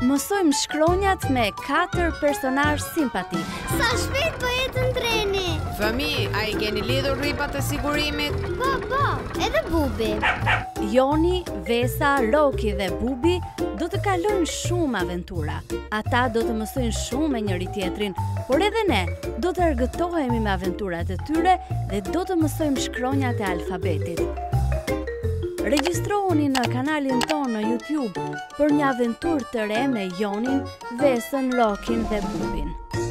Mësojmë shkronjat me 4 personazh simpatik. Sa shpejt po jetën treni. Fëmi, a i keni lidhur rripat e sigurimit? Po, edhe Bubi. Joni, Vesa, Roki dhe Bubi do të kalojnë shumë aventura. Ata do të mësojnë shumë me njëri tjetrin, por edhe ne do të argëtohemi me aventurat e tyre dhe do të mësojmë shkronjat e alfabetit. Regjistrohuni në kanalin tonë në YouTube për një aventurë të re me Jonin, Vesën, Rokin dhe Bubin.